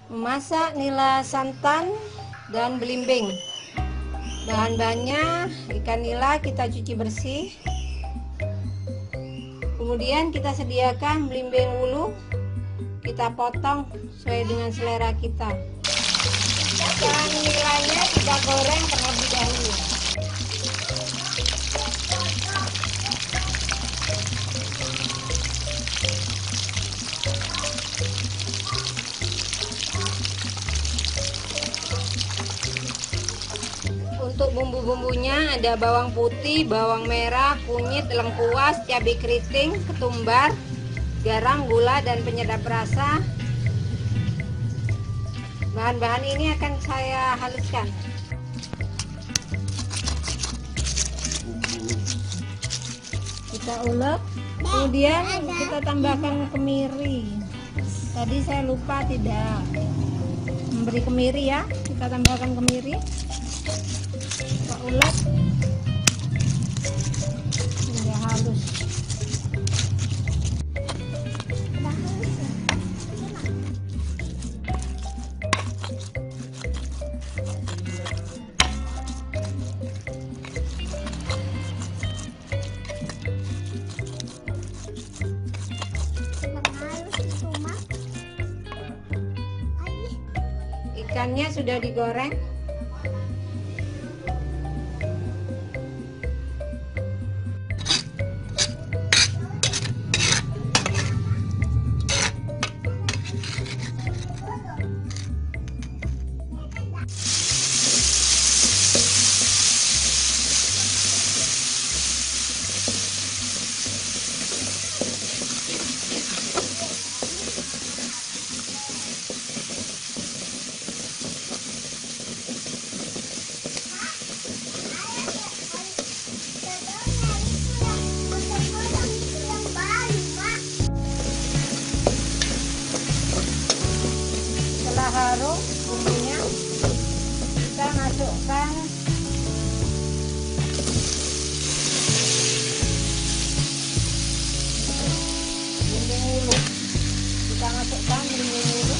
Memasak nila santan dan belimbing. Bahan-bahannya ikan nila kita cuci bersih. Kemudian kita sediakan belimbing wulu. Kita potong sesuai dengan selera kita. Ikan nilanya kita goreng terlebih dahulu. Untuk bumbu-bumbunya ada bawang putih, bawang merah, kunyit, lengkuas, cabai keriting, ketumbar, garam, gula, dan penyedap rasa. Bahan-bahan ini akan saya haluskan. Kita ulek, kemudian kita tambahkan kemiri. Tadi saya lupa tidak memberi kemiri ya. Kita tambahkan kemiri. Kita ulek hingga halus. Ikannya sudah digoreng. Harum bumbunya, kita masukkan belimbing wulu. Kita masukkan belimbing wulu.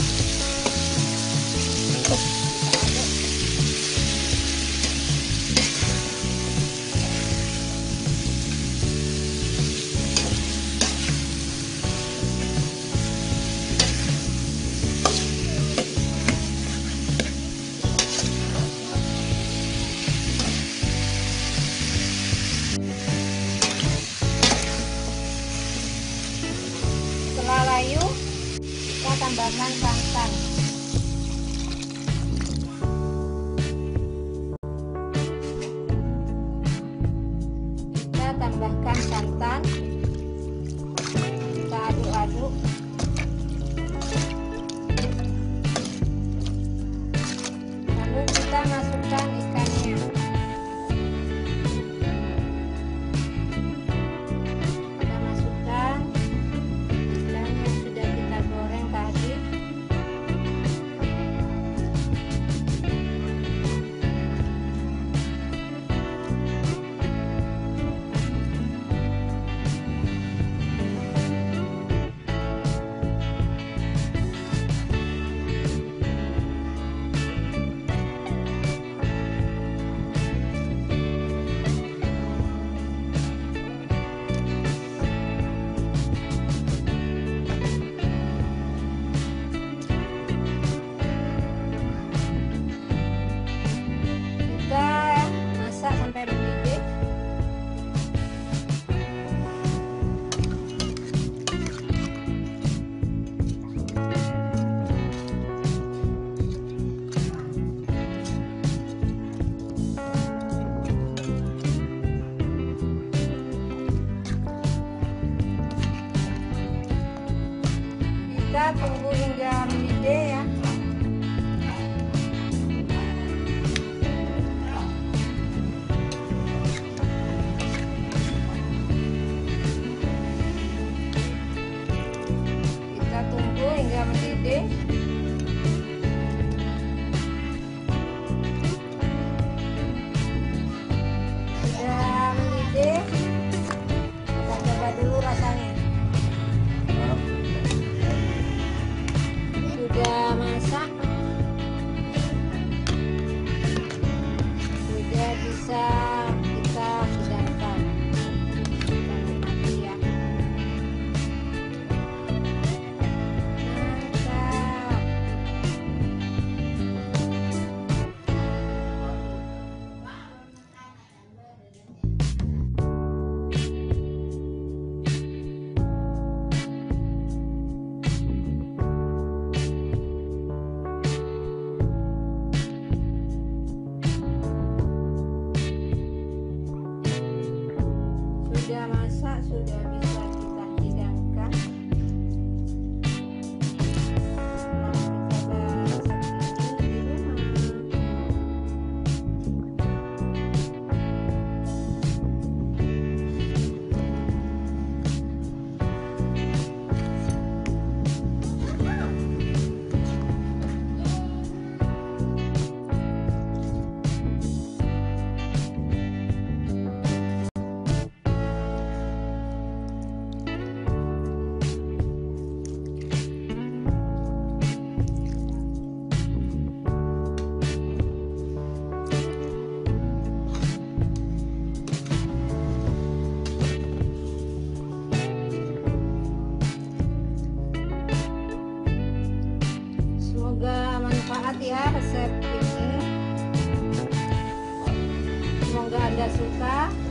Anda suka,